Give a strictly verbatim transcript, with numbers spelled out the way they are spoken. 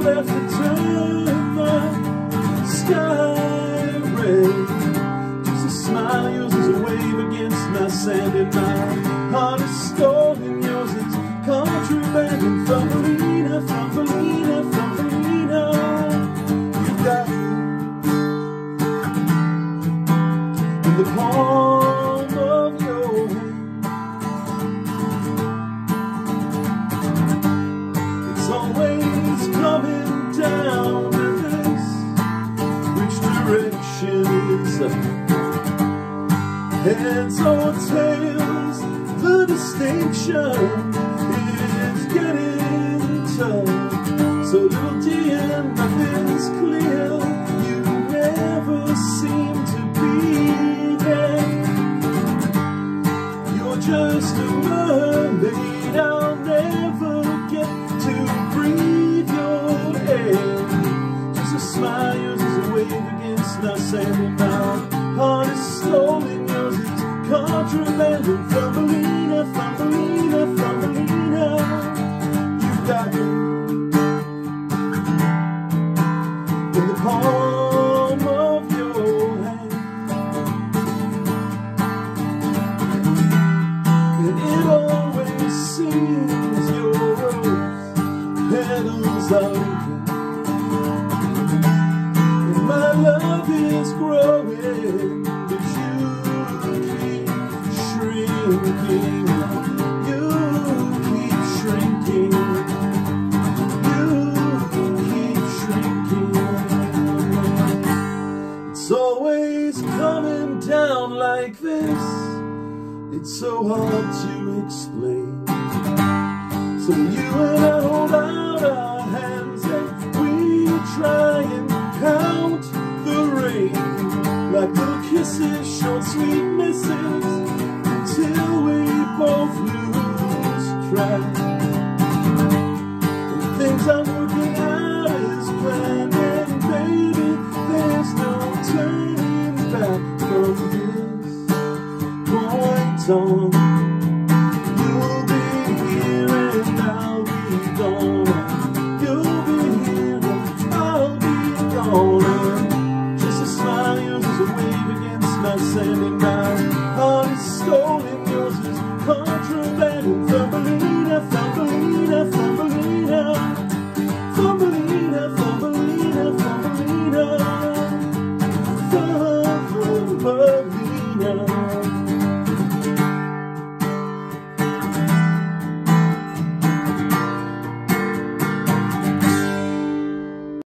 left to turn my sky red. Just a smile, yours is a wave against my sand, and my heart is stolen, yours is contraband. And Thumbelina, Thumbelina, Thumbelina, you got me in the palm of your hand. It's always coming down to this: which direction is up? Heads or tails, the distinction is getting tough. So little dear, nothing's clear. You never seem to be there. You're just a mermaid, I'll never get to breathe your air. Just a smile, yours is a wave against my sand, and my heart is stolen, yours is contraband. And Thumbelina, Thumbelina, Thumbelina, you got me in the palm of your hand. And it always seems your rose petals are open, and my love is growing, but you keep shrinking. You keep shrinking. You keep shrinking. It's always coming down like this. It's so hard to explain. So you and I hold out our hands and we try and count the rain, like little kisses, short sweet misses, until we both lose track. And things aren't working out as planned, and baby, there's no turning back from this point on. You'll be here and I'll be gone. You'll be here and I'll be gone. And just a smile, yours is a wave against my sand, and my heart is stolen, yours is contraband. And Thumbelina, Thumbelina, Thumbelina, Thumbelina, Thumbelina, Thumbelina, Thumbelina.